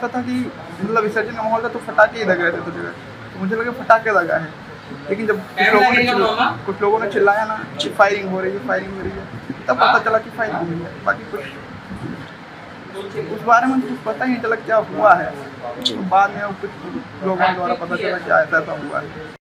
था कि मतलब विसर्जन का माहौल था तो फटाके ही लग रहे थे तो जगह, तो मुझे लगा फटाके लगा है, लेकिन जब कुछ लोगों ने चिल्लाया ना कि फायरिंग हो रही है, तब पता चला कि फायरिंग हुई है। बाकी कुछ उस बारे में कुछ पता ही नहीं चला क्या हुआ है, तो बाद में कुछ लोगों द्वारा पता चला कि ऐसा हुआ है।